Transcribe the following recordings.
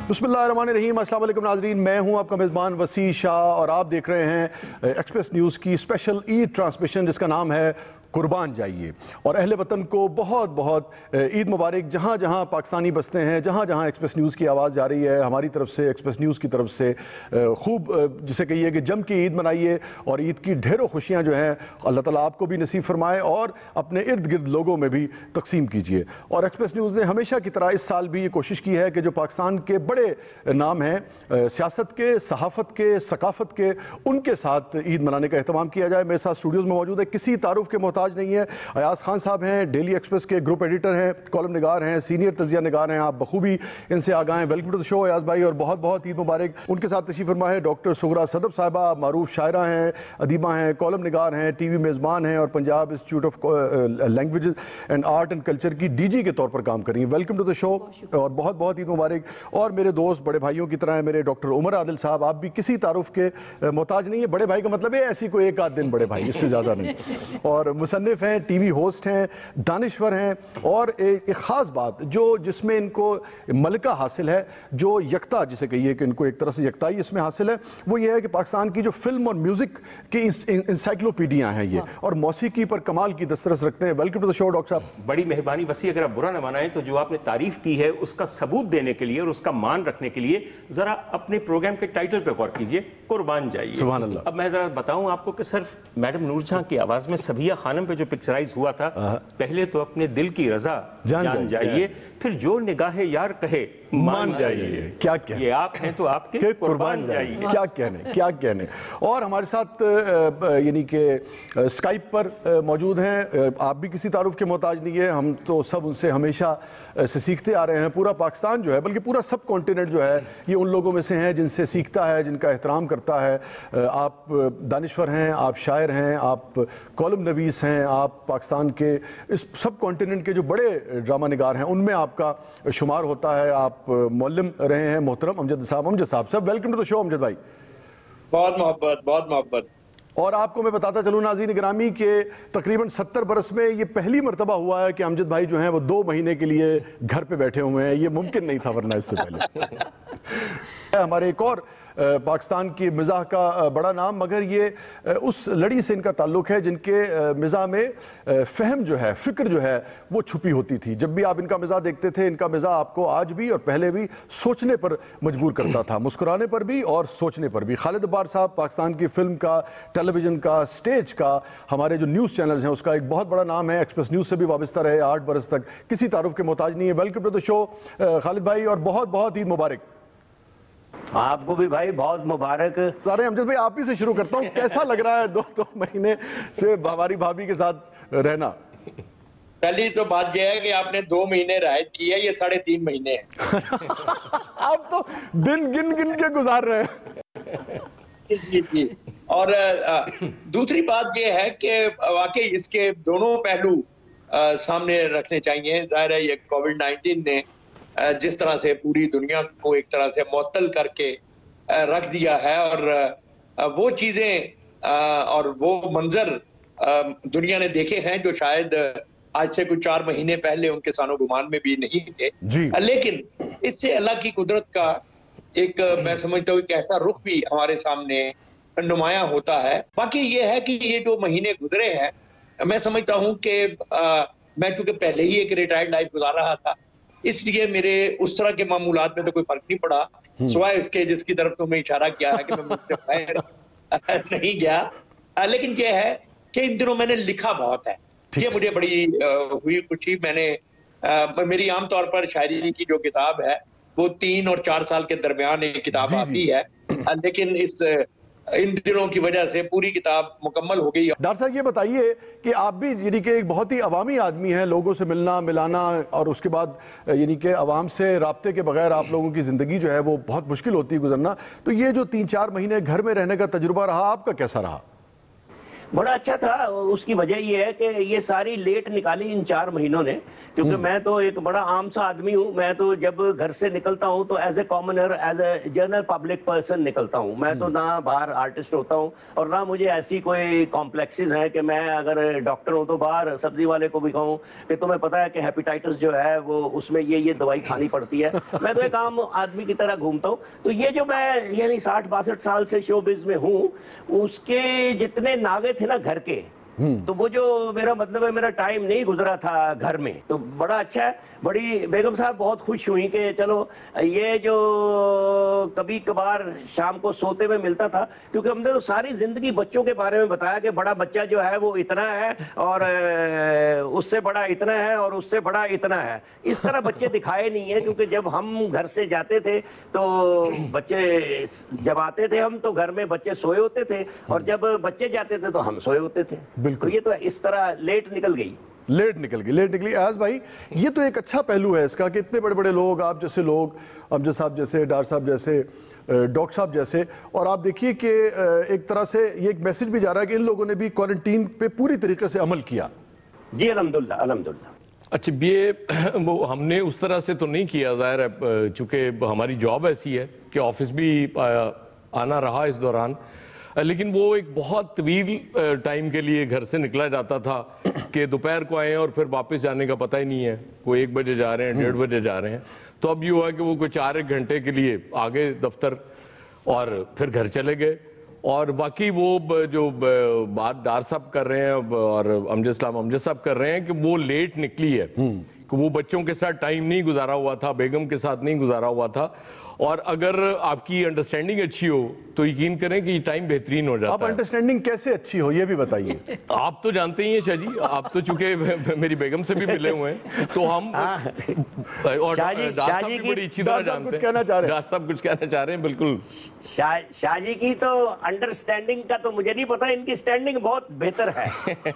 बिस्मिल्लाहिर्रहमानिर्रहीम। अस्सलाम वालेकुम नाज़रीन, मैं हूं आपका मेज़बान वसी शाह और आप देख रहे हैं एक्सप्रेस न्यूज़ की स्पेशल ईद ट्रांसमिशन जिसका नाम है कुर्बान जाइए। और अहले वतन को बहुत बहुत ईद मुबारक। जहाँ जहाँ पाकिस्तानी बसते हैं, जहाँ जहाँ एक्सप्रेस न्यूज़ की आवाज़ जा रही है, हमारी तरफ से, एक्सप्रेस न्यूज़ की तरफ से खूब जिसे कहिए कि जम के ईद मनाइए और ईद की ढेरों खुशियाँ जो हैं अल्लाह ताला आपको भी नसीब फरमाए और अपने इर्द गिर्द लोगों में भी तकसीम कीजिए। और एक्सप्रेस न्यूज़ ने हमेशा की तरह इस साल भी ये कोशिश की है कि जो पाकिस्तान के बड़े नाम हैं सियासत के, सहाफ़त के, सकाफ़त के, उनके साथ ईद मनाने का एहतमाम किया जाए। मेरे साथ स्टूडियोज़ में मौजूद है, किसी तारुफ के मोहताज नहीं है, अयाज खान साहब हैं, डेली एक्सप्रेस के ग्रुप एडिटर हैं, कॉलम निगार हैं, सीनियर तजिया निगार हैं, आप बखूबी इनसे आगाह हैं। Welcome to the show Ayaz भाई और बहुत बहुत ईद मुबारक। उनके साथ तशरीफ़ फरमा है डॉक्टर सुगरा सदफ साहिबा, मारूफ शायरा हैं, अदीबा हैं, कॉलम निगार हैं, टीवी मेज़बान हैं और Punjab institute of languages and art and culture की डीजी के तौर पर काम कर रही हैं। वेलकम टू द शो और बहुत बहुत ईद मुबारक। और मेरे दोस्त बड़े भाइयों की तरह हैं मेरे डॉक्टर उमर आदिल साहब, आप भी किसी तारुफ के मोहताज नहीं है। बड़े भाई का मतलब है ऐसी कोई एक आध दिन बड़े भाई, इससे ज़्यादा नहीं। और मुसन्निफ़ हैं, टीवी होस्ट हैं, दानिश्वर हैं और एक ख़ास बात जिसमें इनको मलका हासिल है, जो यकता जिसे कहिए कि इनको एक तरह से यकताई इसमें हासिल है, वो ये है कि पाकिस्तान की जो फिल्म और म्यूज़िक की इंसाइक्लोपीडिया हैं ये, और मौसीकी पर कमाल की दस्तरस रखते हैं। Welcome to the show doctor साहब। बड़ी मेहरबानी वसी, अगर आप बुरा न मानाएं तो जो आपने तारीफ की है उसका सबूत देने के लिए और उसका मान रखने के लिए जरा अपने प्रोग्राम के टाइटल पे गौर कीजिए, कुर्बान जाइए। सुभान अल्लाह। अब मैं जरा बताऊं आपको कि सिर्फ मैडम नूरजहां की आवाज में सबिया खानम पे जो पिक्चराइज हुआ था, पहले तो अपने दिल की रजा जान जाइए, फिर जो निगाहे यार कहे मान जाइए। क्या कहने, ये आप हैं तो आपके कुर्बान जाइए। क्या कहने, क्या कहने। और हमारे साथ यानी कि स्काइप पर मौजूद हैं, आप भी किसी तारुफ के मोहताज नहीं है, हम तो सब उनसे हमेशा से सीखते आ रहे हैं। पूरा पाकिस्तान जो है, बल्कि पूरा सब कॉन्टिनेंट जो है, ये उन लोगों में से हैं जिनसे सीखता है, जिनका एहतराम करता है। आप दानिश्वर हैं, आप शायर हैं, आप कॉलम नवीस हैं, आप पाकिस्तान के इस सब कॉन्टिनेंट के जो बड़े ड्रामा निगार हैं उनमें आपका शुमार होता है। आप मौलम रहे हैं मोहतरम अमजद साहब, welcome to the show Amjad भाई। बहुत मोहब्बत, बहुत मोहब्बत। और आपको मैं बताता चलूँ नाज़रीन गिरामी के तकरीबन 70 बरस में ये पहली मरतबा हुआ है कि अमजद भाई जो हैं वो 2 महीने के लिए घर पे बैठे हुए हैं। ये मुमकिन नहीं था वरना इससे पहले। हमारे एक और पाकिस्तान की मिज़ाह का बड़ा नाम, मगर ये उस लड़ी से इनका ताल्लुक़ है जिनके मिज़ाह में फ़हम जो है, फ़िक्र जो है वो छुपी होती थी। जब भी आप इनका मिज़ाह देखते थे, इनका मिज़ाह आपको आज भी और पहले भी सोचने पर मजबूर करता था, मुस्कुराने पर भी और सोचने पर भी। खालिद अब्बार साहब पाकिस्तान की फ़िल्म का, टेलीविज़न का, स्टेज का, हमारे जो न्यूज़ चैनल्स हैं उसका एक बहुत बड़ा नाम है। एक्सप्रेस न्यूज़ से भी वाबस्ता रहे 8 बरस तक, किसी तारुफ के मोहताज नहीं है। Welcome to the show Khalid भाई और बहुत बहुत ईद मुबारक। आपको भी भाई बहुत मुबारक। सारे अमजद भाई आप ही से शुरू करता हूँ, कैसा लग रहा है 2 महीने से हमारी भाभी के साथ रहना? पहली तो बात यह है कि आपने 2 महीने राहत की है, ये 3.5 महीने है। आप तो दिन गिन गिन के गुजार रहे हैं। जी। और दूसरी बात यह है कि वाकई इसके दोनों पहलू सामने रखने चाहिए। जाहिर है ये कोविड-19 ने जिस तरह से पूरी दुनिया को एक तरह से मुअत्तल करके रख दिया है, और वो चीजें और वो मंजर दुनिया ने देखे हैं जो शायद आज से कुछ 4 महीने पहले उनके सानो गुमान में भी नहीं थे। लेकिन इससे अल्लाह की कुदरत का एक मैं समझता हूँ कि ऐसा रुख भी हमारे सामने नुमाया होता है। बाकी ये है कि ये जो महीने गुजरे हैं, मैं समझता हूँ कि मैं चूंकि पहले ही एक रिटायर्ड लाइफ गुजार रहा था, इसलिए मेरे उस तरह के मामूलात में तो कोई फर्क नहीं पड़ा, सिवाय इसके जिसकी तरफ तुमने इशारा किया है कि मैं मुझसे बाहर नहीं गया। लेकिन ये है कि इन दिनों मैंने लिखा बहुत है, ये मुझे बड़ी हुई खुशी। मैंने मेरी आमतौर पर शायरी की जो किताब है वो 3 और 4 साल के दरमियान एक किताब आती है, लेकिन इन दिनों की वजह से पूरी किताब मुकम्मल हो गई। डॉक्टर साहब ये बताइए कि आप भी यानी कि एक बहुत ही अवामी आदमी हैं, लोगों से मिलना मिलाना और उसके बाद यानी कि अवाम से राब्ते के बगैर आप लोगों की ज़िंदगी जो है वो बहुत मुश्किल होती है गुजरना। तो ये जो 3-4 महीने घर में रहने का तजुर्बा रहा, आपका कैसा रहा? بڑا اچھا تھا. اس کی وجہ یہ ہے کہ یہ ساری لیٹ نکالی ان 4 مہینوں نے, کیونکہ میں تو ایک بڑا عام سا آدمی ہوں. میں تو جب گھر سے نکلتا ہوں تو as a commoner, as a general public person نکلتا ہوں. میں تو نہ باہر آرٹسٹ ہوتا ہوں اور نہ مجھے ایسی کوئی کمپلیکسز ہیں کہ میں اگر ڈاکٹر ہوں تو باہر سبزی والے کو بھی کہوں کہ تمہیں پتا ہے کہ ہیپیٹائٹس جو ہے وہ اس میں یہ دوائی کھانی پڑتی ہے. میں تو ایک عام آدمی کی طرح گھومتا ہوں. تو یہ جو میں یعنی 60-62 سال سے شو بز میں ہوں, اس کے جتنے ناغے تھے نا گھر کے, تو وہ جو میرا مطلب ہے میرا ٹائم نہیں گزرا تھا گھر میں, تو بڑا اچھا ہے. بڑی بیگم صاحب بہت خوش ہوئی کہ چلو یہ جو کبھی کبھار شام کو سوتے میں ملتا تھا, کیونکہ ہم نے تو ساری زندگی بچوں کے بارے میں بتایا کہ بڑا بچہ جو ہے وہ اتنا ہے اور اس سے بڑا اتنا ہے اور اس سے بڑا اتنا ہے. اس طرح بچے دکھائے نہیں ہیں, کیونکہ جب ہم گھر سے جاتے تھے تو بچے, جب آتے تھے ہم تو گھر میں بچے سوئے ہوتے تھے, اور جب بچے جاتے تھے تو ہم سوئے ہوتے تھے. تو یہ تو اس طرح لیٹ نکل گئی. ایاز بھائی, یہ تو ایک اچھا پہلو ہے اس کا کہ اتنے بڑے بڑے لوگ, آپ جیسے لوگ, امجد صاحب جیسے, ڈار صاحب جیسے, ڈاکٹر صاحب جیسے, اور آپ دیکھیے کہ ایک طرح سے یہ ایک میسج بھی جا رہا ہے کہ ان لوگوں نے بھی کوارنٹین پہ پوری طریقے سے عمل کیا. جی الحمدللہ الحمدللہ. اچھا, یہ ہم نے اس طرح سے تو نہیں کیا, ظاہر ہے چونکہ ہماری جاب ایسی ہے کہ آفس بھی آنا رہا اس دوران, لیکن وہ ایک بہت طویل ٹائم کے لیے گھر سے نکلا جاتا تھا کہ دوپہر کو آئے اور پھر واپس جانے کا پتہ ہی نہیں ہے, کوئی 1 بجے جا رہے ہیں, 1:30 بجے جا رہے ہیں. تو اب یہ ہوا کہ وہ کوئی 4-1 گھنٹے کے لیے آگے دفتر اور پھر گھر چلے گئے. اور باقی وہ جو بات ڈار صاحب کر رہے ہیں اور امجد صاحب کر رہے ہیں کہ وہ لیٹ نکلی ہے, کہ وہ بچوں کے ساتھ ٹائم نہیں گزارا ہوا تھا, بیگم کے ساتھ نہیں گزارا ہوا تھا. اور اگر آپ کی انڈرسٹینڈنگ اچھی ہو تو یقین کریں کہ یہ ٹائم بہترین ہو جاتا ہے. اب انڈرسٹینڈنگ کیسے اچھی ہو یہ بھی بتائیے. آپ تو جانتے ہی ہیں شاہ جی, آپ تو چونکہ میری بیگم سے بھی ملے ہوئے ہیں تو ہم, اور ڈار صاحب بھی بڑی اچھی طرح جانتے ہیں. ڈار صاحب کچھ کہنا چاہ رہے ہیں. بالکل شاہ جی کی تو انڈرسٹینڈنگ کا تو مجھے نہیں پتا, ان کی اسٹینڈنگ بہت بہتر ہے.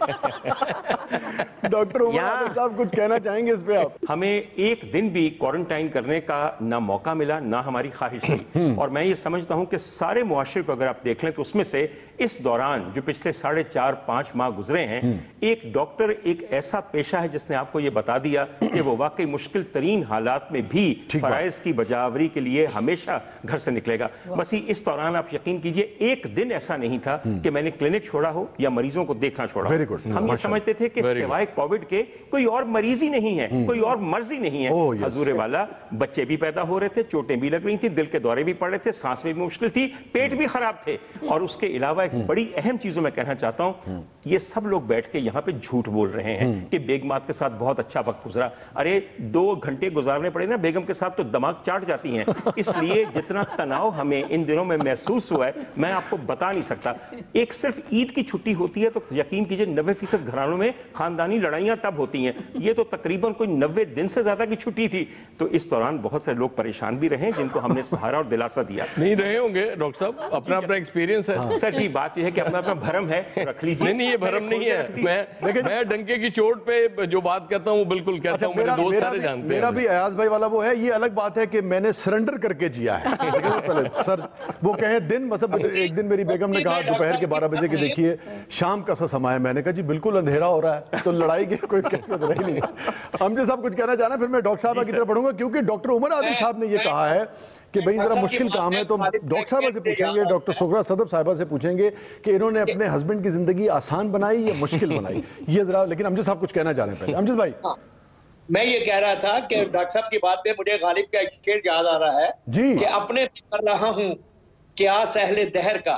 ڈاکٹر عمر عادل صاحب کچھ کہنا چاہیں گے اس پہ آپ؟ ہمیں ایک دن بھی کوارنٹائن کرنے کا نہ موقع ملا نہ ہماری خواہش تھی. اور میں یہ سمجھتا ہوں کہ سارے معاشرے کو اگر آپ دیکھ لیں تو اس میں سے اس دوران جو پچھلے 4.5-5 ماہ گزرے ہیں, ایک ڈاکٹر ایک ایسا پیشہ ہے جس نے آپ کو یہ بتا دیا کہ وہ واقعی مشکل ترین حالات میں بھی فرائض کی بجاوری کے لیے ہمیشہ گھر سے نکلے گا. بس اس دوران آپ یقین کیجئے ایک دن ایسا نہیں تھا کہ میں نے کلینک چھوڑا ہو یا مریضوں کو دیکھنا چھوڑا ہو. ہم یہ سمجھتے تھے کہ سوائے کووڈ کے کوئی اور مریض ہی نہیں ہے, کوئی اور مرض ہی نہیں ہے. حضور والا بچے بھی پیدا ہو رہے تھے, چوٹیں بھی لگ رہی تھیں, دل کے دورے بھی پڑ رہے تھے, سانس میں بھی مشکل تھی, پیٹ بھی خراب تھے. اور اس کے علاوہ ایک بڑی اہم چیزوں میں کہنا چاہتا ہوں, یہ سب لوگ بیٹھ کے یہاں پہ جھوٹ بول رہے ہیں کہ بیگمات کے ساتھ بہت اچھا وقت گزرا. ارے 2 گھنٹے گزارنے پڑے نا بیگم کے ساتھ تو دماغ چاٹ جاتی ہیں. اس لیے جتنا تناؤ ہمیں ان دنوں میں محسوس ہوا ہے میں آپ کو بتا نہیں سکتا. ایک صرف عید کی چھٹی ہوتی ہے تو یقین کیجئے 90% گھرانوں میں خاندانی لڑائیاں تب ہوتی ہیں. یہ تو تقریباً کوئی 90 دن سے زیادہ کی چھٹی تھی. تو اس دوران بہت سے لوگ پریشان بھی رہے جن کو ہم نے سہارا اور دلاسا دیا. نہیں رہے ہوں گے ڈاکٹر صاحب, اپنا ایکسپیرینس ہے. سر ٹھیک بات یہ ہے کہ اپنا بھرم ہے, رکھ لیجیے. نہیں یہ بھرم نہیں ہے, میں ڈنکے کی چوٹ پہ جو بات کہتا ہوں وہ بالکل کہتا ہوں, میرے دوست سارے جانتے ہیں. میرا بھی ایاز بھائی والا وہ ہے. یہ الگ بات ہے کہ میں نے سرنڈر کر کے جیا ہے. سر وہ کہیں دن, مطلب ایک دن میری بیگم نے کہا دوپہر کے 12 بجے کہ دیکھیے شام کا سا سما ہے. میں نے کہا جی بالکل اندھیرا ہو رہا ہے, تو لڑائی کی کوئی کیفیت رہی نہیں. امجد صاحب کچھ کہنا چاہنا, پھر میں ڈاکٹر صاحب کی طرف پڑھوں گا کیونکہ ڈاکٹر عمر عادل صاحب نے یہ کہا ہے کہ بھئی ذرا مشکل کام ہے. تو ڈاکٹر صاحبہ سے پوچھیں گے, ڈاکٹر سغرا صدف صاحبہ سے پوچھیں گے کہ انہوں نے اپنے ہسبینڈ کی زندگی آسان بنائی یا مشکل بنائی, یہ ذرا. لیکن امجد صاحب کچھ کہنا چاہ رہے ہیں پہلے. امجد بھائی میں یہ کہہ رہا تھا کہ ڈاکٹر صاحب کی بات پہ مجھے غالب کا ایک شعر یاد آ رہا ہے کہ اپنے پہ کر رہا ہوں کیا سہل دہر کا,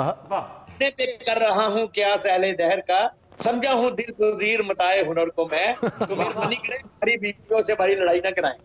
اپنے پہ کر رہا ہوں کیا سہل دہر کا, سمجھا ہوں دل پذیر متائے ہنر کو میں, تو مہربانی کریں ہماری بیویوں سے بھاری لڑائی نہ کرائیں.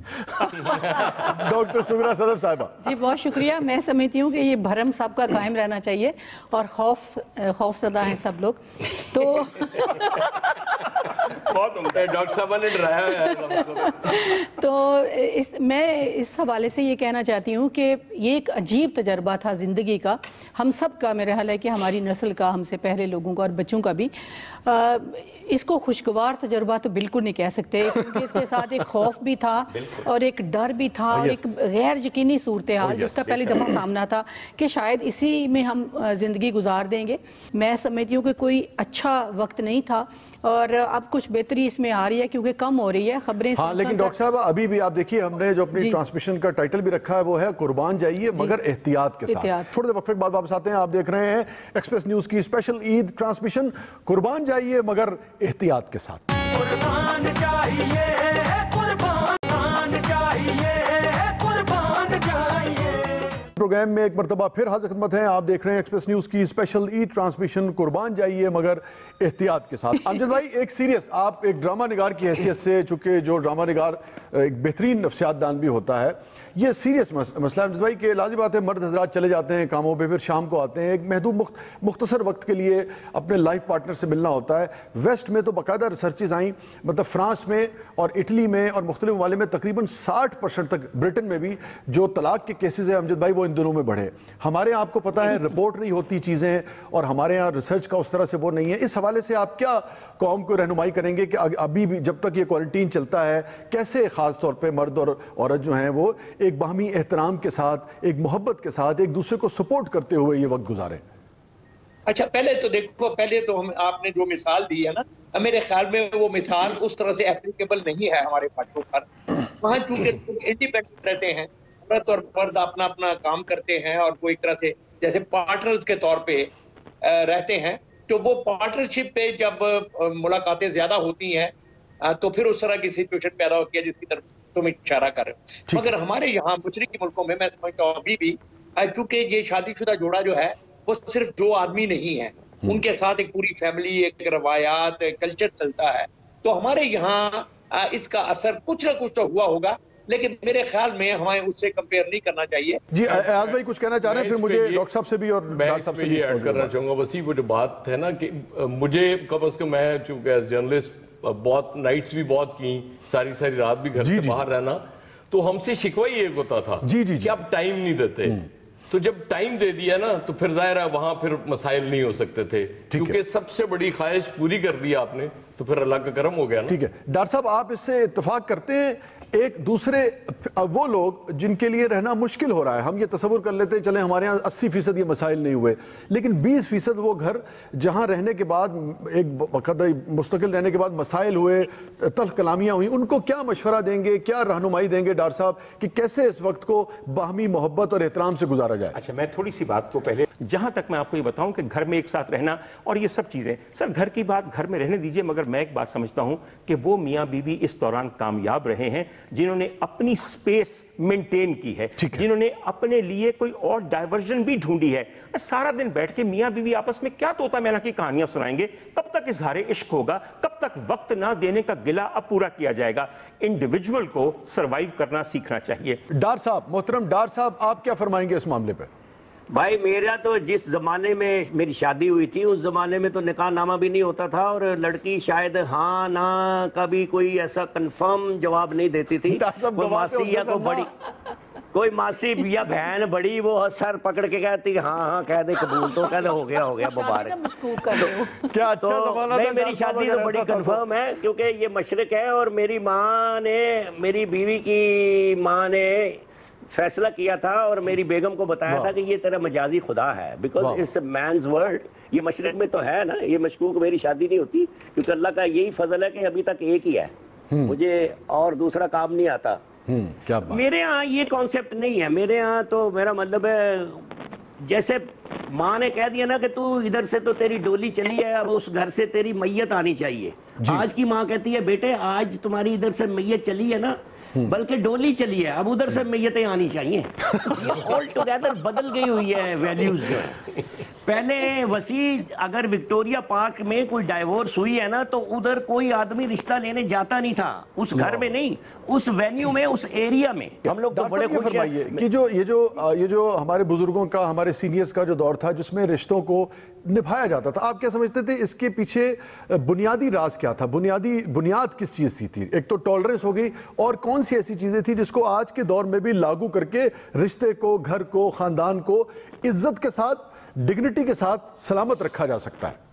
ڈاکٹر سغرا صدف صاحبہ. جی بہت شکریہ. میں سمجھتی ہوں کہ یہ بھرم سب کا قائم رہنا چاہیے اور خوف زدہ ہیں سب لوگ. تو बहुत उम्दा। डॉक्टर साहब ने डराया है। तो मैं इस हवाले से ये कहना चाहती हूँ कि ये एक अजीब तजर्बा था ज़िंदगी का, हम सब का, मेरा ख्याल है कि हमारी नस्ल का, हमसे पहले लोगों का और बच्चों का भी। इसको खुशगवार तजर्बा तो बिल्कुल नहीं कह सकते, क्योंकि इसके साथ एक खौफ भी था और एक डर भी था और एक गैर यकीनी सूरत हाल जिसका पहली दफ़ा सामना था कि शायद इसी में हम ज़िंदगी गुजार देंगे। मैं समझती हूँ कि कोई अच्छा वक्त नहीं था और अब कुछ बेहतरी इसमें आ रही है क्योंकि कम हो रही है खबरें। हाँ, लेकिन डॉक्टर साहब अभी भी आप देखिए, हमने जो अपनी ट्रांसमिशन का टाइटल भी रखा है वो है कुर्बान जाइए मगर एहतियात के साथ। थोड़े वक्फे के बाद वापस आते हैं। आप देख रहे हैं एक्सप्रेस न्यूज की स्पेशल ईद ट्रांसमिशन, कुर्बान जाइए मगर एहतियात के साथ। कुर्बान जाइए, कुर्बान जाइए, कुर्बान जाइए। प्रोग्राम में एक मरतबा फिर हाजिर खिदमत हैं। आप देख रहे हैं एक्सप्रेस न्यूज की स्पेशल ईद ट्रांसमिशन, कुर्बान जाइए मगर एहतियात के साथ। अमजद भाई, एक सीरियस, आप एक ड्रामा निगार की हैसियत से, चूंकि जो ड्रामा निगार एक बेहतरीन नफ्सियात दान भी होता है, ये सीरियस मसला अमजद भाई के लाज़िम बात है, मर्द हजरात चले जाते हैं कामों पे, फिर शाम को आते हैं, एक महदूद मुख्तसर वक्त के लिए अपने लाइफ पार्टनर से मिलना होता है। वेस्ट में तो बाकायदा रिसर्चेज आई, मतलब फ्रांस में और इटली में और मुख्तलिफ ममालिक में तकरीबन 60% तक, ब्रिटेन में भी जो तलाक के केसेज हैं अमजद भाई वो इन दिनों में बढ़े। हमारे यहाँ आपको पता है रिपोर्ट नहीं होती चीज़ें, और हमारे यहाँ रिसर्च का उस तरह से वो नहीं है। इस हवाले से आप क्या कौम को रहनुमाई करेंगे कि अभी भी जब तक ये क्वारंटीन चलता है कैसे ख़ास तौर पर मर्द और औरत जो हैं वो एक बाहमी एहतराम के साथ, एक मोहब्बत के साथ एक दूसरे को सपोर्ट करते हुए ये वक्त गुजारें? अच्छा, पहले तो देखो, पहले तो हम, आपने जो मिसाल दी है ना, मेरे ख्याल में वो मिसाल उस तरह से एप्लीकेबल नहीं है हमारे बच्चों पर। वहाँ चूंकि इंडिपेंडेंट रहते हैं, औरत और मर्द अपना अपना काम करते हैं और वो एक तरह से जैसे पार्टनर्स के तौर पे रहते हैं, तो वो पार्टनरशिप पे जब मुलाकातें ज्यादा होती हैं तो फिर उस तरह की सिचुएशन पैदा होती है जिसकी तरफ तुम इशारा कर रहे हो। मगर हमारे यहाँ मशरिकी मुल्कों में मैं समझता हूँ अभी भी, चूंकि ये शादीशुदा जोड़ा जो है वो सिर्फ 2 आदमी नहीं है, उनके साथ एक पूरी फैमिली, एक रवायात, एक कल्चर चलता है। तो हमारे यहाँ इसका असर कुछ ना कुछ तो हुआ होगा, लेकिन मेरे ख्याल में हमें उससे कंपेयर नहीं करना चाहिए। जी आज भाई कुछ कहना चाह रहे हैं, फिर मुझे डॉक्टर साहब से भी और डॉक्टर साहब से भी ऐड करना चाहूंगा। वसी वो जो बात है ना कि मुझे कम से कम, मैं चूंकि एज जर्नलिस्ट बहुत नाइट्स भी बहुत की, सारी सारी रात भी घर से बाहर रहना, तो हमसे शिकवा ही एक होता था कि अब टाइम नहीं देते। तो जब टाइम दे दिया ना तो फिर जाहिर है वहां फिर मसाइल नहीं हो सकते थे, क्योंकि सबसे बड़ी ख्वाहिश पूरी कर दी आपने, तो फिर अल्लाह का करम हो गया ना। ठीक है डॉक्टर साहब, आप इससे इत्तेफाक करते हैं एक दूसरे, वो लोग जिनके लिए रहना मुश्किल हो रहा है, हम ये तसव्वुर कर लेते हैं चले हमारे यहाँ 80% ये मसाइल नहीं हुए, लेकिन 20% वो घर जहाँ रहने के बाद, एक बकायदा मुस्तकिल रहने के बाद मसाइल हुए, तल्ख कलामियाँ हुई, उनको क्या मशवरा देंगे, क्या रहनुमाई देंगे डॉक्टर साहब कि कैसे इस वक्त को बाहमी मोहब्बत और एहतराम से गुजारा जाए? अच्छा, मैं थोड़ी सी बात को पहले, जहां तक मैं आपको ये बताऊं कि घर में एक साथ रहना और ये सब चीजें, सर घर की बात घर में रहने दीजिए, मगर मैं एक बात समझता हूं कि वो मियां बीवी इस दौरान कामयाब रहे हैं जिन्होंने अपनी स्पेस मेंटेन की है, जिन्होंने अपने लिए कोई और डाइवर्जन भी ढूंढी है। सारा दिन बैठ के मियां बीवी आपस में क्या तोता मैना की कहानियां सुनाएंगे? कब तक इजहार इश्क होगा? कब तक वक्त ना देने का गिला अब पूरा किया जाएगा? इंडिविजुअल को सर्वाइव करना सीखना चाहिए। डॉक्टर साहब, मोहतरम डॉक्टर साहब, आप क्या फरमाएंगे इस मामले पे? भाई मेरा तो जिस ज़माने में मेरी शादी हुई थी उस ज़माने में तो निकाह नामा भी नहीं होता था, और लड़की शायद हाँ ना का भी कोई ऐसा कंफर्म जवाब नहीं देती थी। कोई मासी या कोई मासी या बहन बड़ी वो सर पकड़ के कहती हाँ हाँ कह दे, कबूल तो कह दे, हो गया मुबारक। क्या अच्छा ज़माना था। मेरी शादी तो बड़ी कंफर्म है क्योंकि ये मशरक है, और मेरी माँ ने, मेरी बीवी की माँ ने फैसला किया था और मेरी बेगम को बताया था कि ये तेरा मजाजी खुदा है, because it's a man's world. ये मशरक में तो है ना, ये मशकूक मेरी शादी नहीं होती, क्योंकि अल्लाह का यही फजल है कि अभी तक एक ही है, मुझे और दूसरा काम नहीं आता। क्या बात? मेरे यहाँ ये कॉन्सेप्ट नहीं है। मेरे यहाँ तो मेरा मतलब है जैसे माँ ने कह दिया ना कि तू इधर से तो तेरी डोली चली है, अब उस घर से तेरी मैयत आनी चाहिए। आज की माँ कहती है बेटे आज तुम्हारी इधर से मैयत चली है ना, बल्कि डोली चली है, अब उधर से मैयतें आनी चाहिए। ऑल टुगेदर बदल गई हुई है वैल्यूज जो है। पहले वसी अगर विक्टोरिया पार्क में कोई डाइवोर्स हुई है ना, तो उधर कोई आदमी रिश्ता लेने जाता नहीं था, उस घर में नहीं, उस वेन्यू में, उस एरिया में। हम लोग तो बड़े खुश हैं कि ये जो हमारे बुजुर्गों का, हमारे सीनियर्स का जो दौर था जिसमें रिश्तों को निभाया जाता था, आप क्या समझते थे इसके पीछे बुनियादी राज क्या था? बुनियाद किस चीज की थी? एक तो टॉलरेंस हो गई, और कौन सी ऐसी चीजें थी जिसको आज के दौर में भी लागू करके रिश्ते को, घर को, खानदान को इज्जत के साथ, डिग्निटी के साथ सलामत रखा जा सकता है?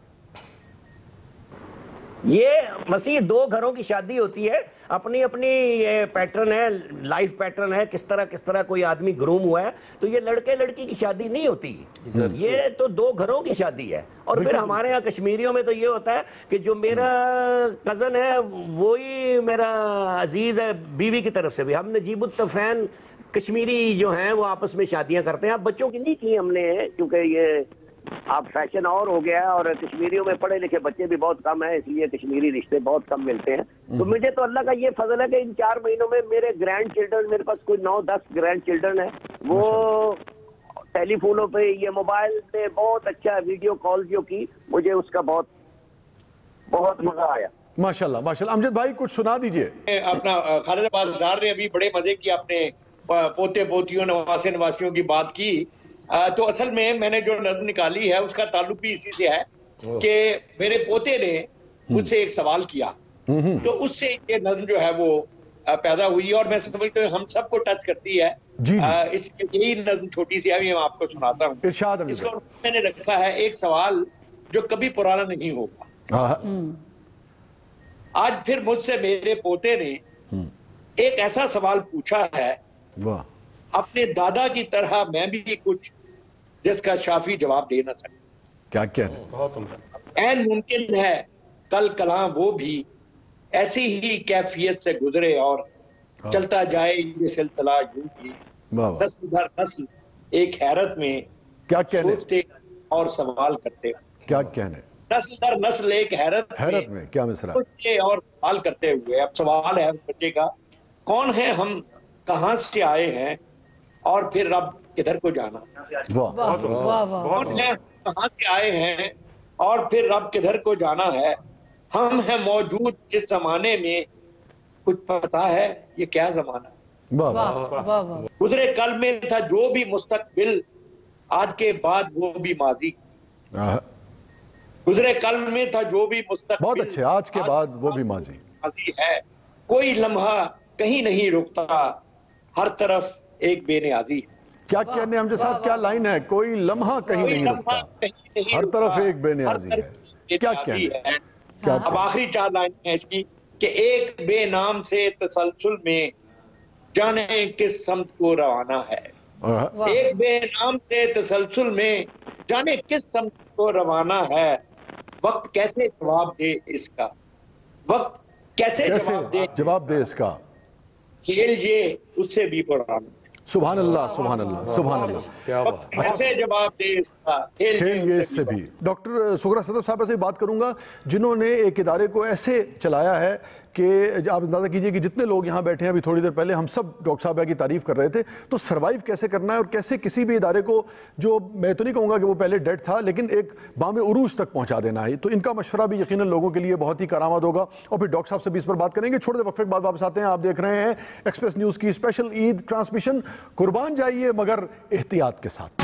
ये मसीह दो घरों की शादी होती है, अपनी अपनी ये पैटर्न है, लाइफ पैटर्न है, किस तरह कोई आदमी ग्रूम हुआ है, तो ये लड़के लड़की की शादी नहीं होती, ये तो दो घरों की शादी है। और फिर हमारे यहाँ कश्मीरियों में तो ये होता है कि जो मेरा कज़न है वही मेरा अजीज है बीवी की तरफ से भी। हम नजीबुत तफैन कश्मीरी जो हैं वो आपस में शादियां करते हैं। अब बच्चों की नहीं की हमने, क्योंकि ये आप फैशन और हो गया है, और कश्मीरियों में पढ़े लिखे बच्चे भी बहुत कम हैं, इसलिए कश्मीरी रिश्ते बहुत कम मिलते हैं। तो मुझे तो अल्लाह का ये फजल है कि इन 4 महीनों में मेरे ग्रैंड चिल्ड्रन, मेरे पास कोई 9-10 ग्रैंड चिल्ड्रन है, वो टेलीफोनों पे, ये मोबाइल पे बहुत अच्छा वीडियो कॉल जो की, मुझे उसका बहुत बहुत मजा आया। माशाल्लाह माशाल्लाह। अमजद भाई कुछ सुना दीजिए। अपना खालिद अब्बास डार ने अभी बड़े मजे की अपने पोते पोतियों, नवासे नवासियों की बात की, तो असल में मैंने जो नज़्म निकाली है उसका ताल्लुक भी इसी से है कि मेरे पोते ने मुझसे एक सवाल किया, तो उससे ये नज़्म जो है वो पैदा हुई, और मैं समझता हूँ हम सबको टच करती है। यही नज़्म छोटी सी है, मैं आपको सुनाता हूँ। इसको मैंने रखा है एक सवाल जो कभी पुराना नहीं होगा। आज फिर मुझसे मेरे पोते ने एक ऐसा सवाल पूछा है, अपने दादा की तरह मैं भी कुछ जिसका शाफी जवाब दे न सके। क्या कहना? ऐन मुमकिन है कल कलां वो भी ऐसी ही कैफियत से गुजरे, और चलता जाए ये सिलसिला यूं ही, नस्ल दर नस्ल एक हैरत में क्या कहने, सोचते और सवाल करते। क्या कहने? नस्ल दर नस्ल एक हैरत में क्या मिसरा? सोचते और सवाल करते हुए। अब सवाल है बच्चे का, कौन है हम, कहां से आए हैं, और फिर रब किधर को जाना। कौन है, कहां से आए हैं, और फिर रब किधर को जाना है। हम हैं मौजूद जिस जमाने में, कुछ पता है ये क्या जमाना। गुजरे कल में था जो भी मुस्तकबिल, आज के बाद वो भी माजी। गुजरे कल में था जो भी मुस्तकबिल, बहुत अच्छे, आज के बाद वो भी माजी है। कोई लम्हा कहीं नहीं रुकता, हर तरफ एक बेनियाजी है। क्या कहने हमजे साहब, क्या लाइन है? कोई लम्हा कहीं नहीं रुकता, हर तरफ एक बेनियाजी है। क्या कहने? अब आखिरी 4 लाइन है इसकी कि एक बेनाम से तसलसल में जाने किस समत को रवाना है। एक बेनाम से तसलसल में जाने किस समत को रवाना है। वक्त कैसे जवाब दे इसका, वक्त कैसे जवाब दे इसका। खेल ये उससे भी पुराना। सुभान अल्लाह, सुभान अल्लाह, सुभान अल्लाह। कैसे जवाब दे इसका, खेल ये इससे भी। डॉक्टर सुगरा सदफ साहब से बात करूंगा जिन्होंने एक इदारे को ऐसे चलाया है कि आप अंदाज़ा कीजिए कि जितने लोग यहाँ बैठे हैं, अभी थोड़ी देर पहले हम सब डॉक्टर साहब की तारीफ कर रहे थे, तो सर्वाइव कैसे करना है और कैसे किसी भी इदारे को, जो मैं तो नहीं कहूँगा कि वो पहले डेड था, लेकिन एक बामे उरूज तक पहुँचा देना है। तो इनका मशवरा भी यकीनन लोगों के लिए बहुत ही कारआमद होगा, और फिर डॉक्टर साहब से भी इस पर बात करेंगे। छोटे वक्फे के बाद वापस आते हैं। आप देख रहे हैं एक्सप्रेस न्यूज़ की स्पेशल ईद ट्रांसमिशन, कुर्बान जाइए मगर एहतियात के साथ।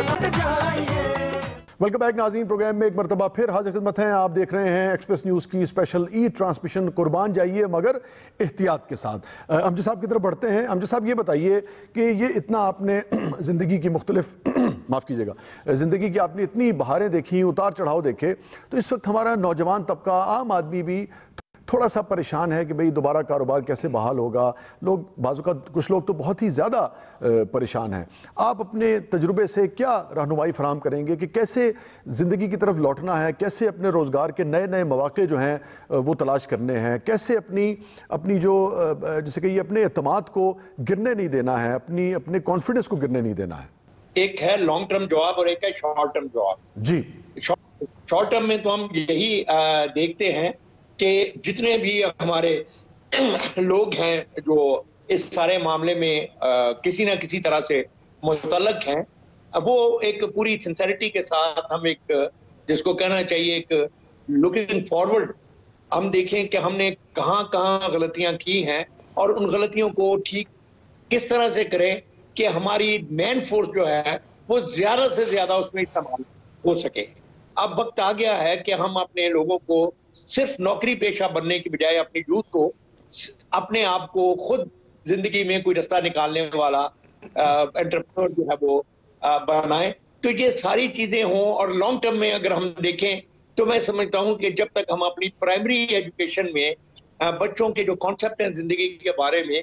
वेलकम बैक नाज़रीन, प्रोग्राम में एक मरतबा फिर हाजिर खिदमत हैं। आप देख रहे हैं एक्सप्रेस न्यूज़ की स्पेशल ईद ट्रांसमिशन, कुर्बान जाइए मगर एहतियात के साथ। अमजद साहब की तरफ बढ़ते हैं। अमजद साहब ये बताइए कि ये इतना आपने ज़िंदगी की मुख्तलिफ माफ़ कीजिएगा, ज़िंदगी की आपने इतनी बहारें देखी, उतार चढ़ाव देखे, तो इस वक्त हमारा नौजवान तबका, आम आदमी भी थोड़ा सा परेशान है कि भाई दोबारा कारोबार कैसे बहाल होगा। लोग बाजू का, कुछ लोग तो बहुत ही ज़्यादा परेशान हैं। आप अपने तजुर्बे से क्या रहनुमाई फराहम करेंगे कि कैसे ज़िंदगी की तरफ लौटना है, कैसे अपने रोज़गार के नए नए मौक़े जो हैं वो तलाश करने हैं, कैसे अपनी जो जैसे कि अपने एतमाद को गिरने नहीं देना है, अपने कॉन्फिडेंस को गिरने नहीं देना है। एक है लॉन्ग टर्म जवाब और एक है शॉर्ट टर्म जवाब। जी, शॉर्ट टर्म में तो हम यही देखते हैं कि जितने भी हमारे लोग हैं जो इस सारे मामले में किसी न किसी तरह से मुतल्लक हैं, وہ ایک پوری سنسیریٹی کے ساتھ ہم ایک جس کو کہنا چاہیے ایک لوکنگ فارورڈ ہم دیکھیں کہ ہم نے کہاں کہاں غلطیاں کی ہیں اور ان غلطیوں کو ٹھیک کس طرح سے کریں کہ ہماری مین فورس جو ہے وہ زیادہ سے زیادہ اس میں استعمال ہو سکے. اب وقت آ گیا ہے کہ ہم اپنے لوگوں کو صرف نوکری پیشہ بننے کی بجائے اپنی یوتھ کو اپنے آپ کو خود زندگی میں کوئی رستہ نکالنے والا انٹرپرینور جو ہے وہ بنائیں. تو یہ ساری چیزیں ہوں اور لانگ ٹرم میں اگر ہم دیکھیں تو میں سمجھتا ہوں کہ جب تک ہم اپنی پرائمری ایجوکیشن میں بچوں کے جو کانسیپٹ ہیں زندگی کے بارے میں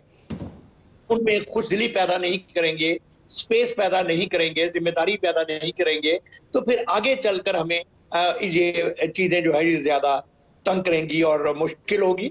ان میں خوش دلی پیدا نہیں کریں گے, اسپیس پیدا نہیں کریں گے, ذمہ داری پیدا نہیں کریں گے, تو پھر آگے چل کر ہمیں یہ چیزیں جو ہے زیادہ تنگ کریں گی اور مشکل ہوگی.